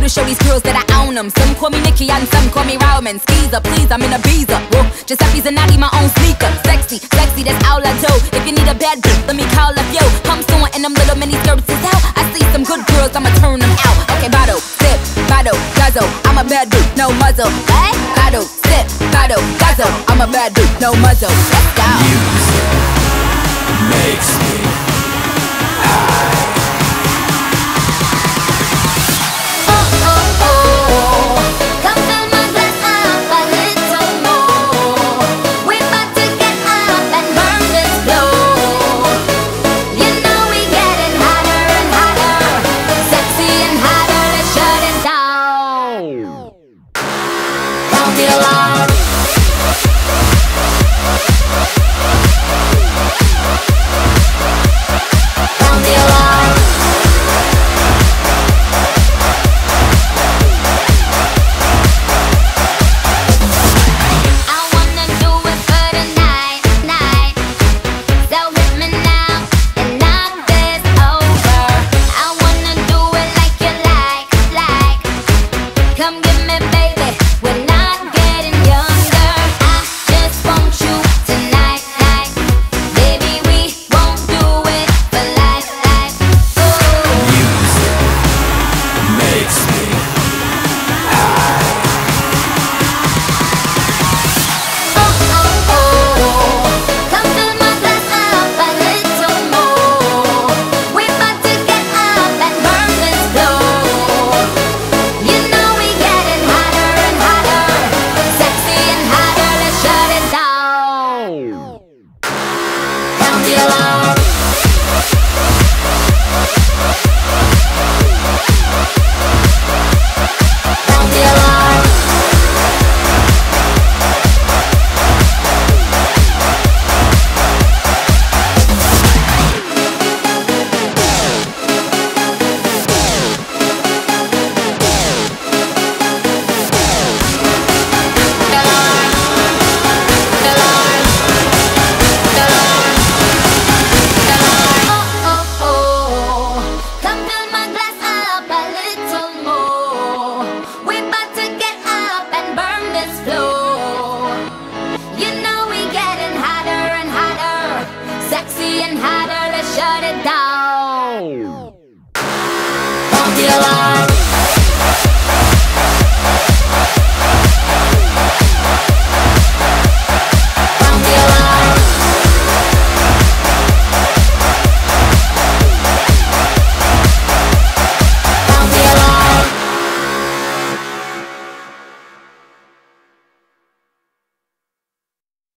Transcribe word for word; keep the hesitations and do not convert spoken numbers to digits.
wanna show these girls that I own them. Some call me Nicki and some call me Rowman. Skeezer, please, I'm in a Beezer. Whoa, Giuseppe's and Natty, my own sneaker. Sexy, sexy, that's all I do. If you need a bad bitch, let me call up yo. Come soon and them little mini skirts is out. I see some good girls, I'ma turn them out. Okay, bottle, sip, bottle, guzzle. I'm a bad bitch, no muzzle. What? Bottle, sip, bottle, guzzle. I'm a bad bitch, no muzzle. Let's go. Music makes me